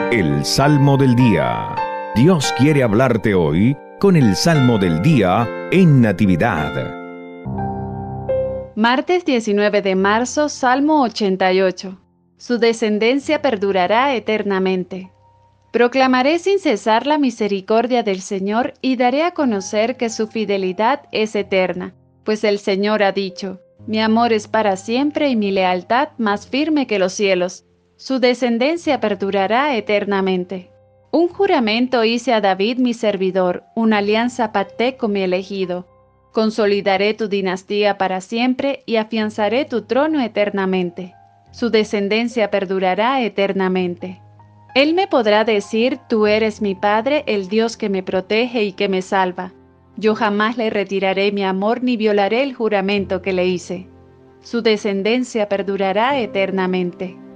El Salmo del Día. Dios quiere hablarte hoy con el Salmo del Día en Natividad. Martes 19 de marzo, Salmo 88. Su descendencia perdurará eternamente. Proclamaré sin cesar la misericordia del Señor y daré a conocer que su fidelidad es eterna, pues el Señor ha dicho: mi amor es para siempre y mi lealtad más firme que los cielos. Su descendencia perdurará eternamente. Un juramento hice a David mi servidor, una alianza pacté con mi elegido. Consolidaré tu dinastía para siempre y afianzaré tu trono eternamente. Su descendencia perdurará eternamente. Él me podrá decir: tú eres mi Padre, el Dios que me protege y que me salva. Yo jamás le retiraré mi amor ni violaré el juramento que le hice. Su descendencia perdurará eternamente.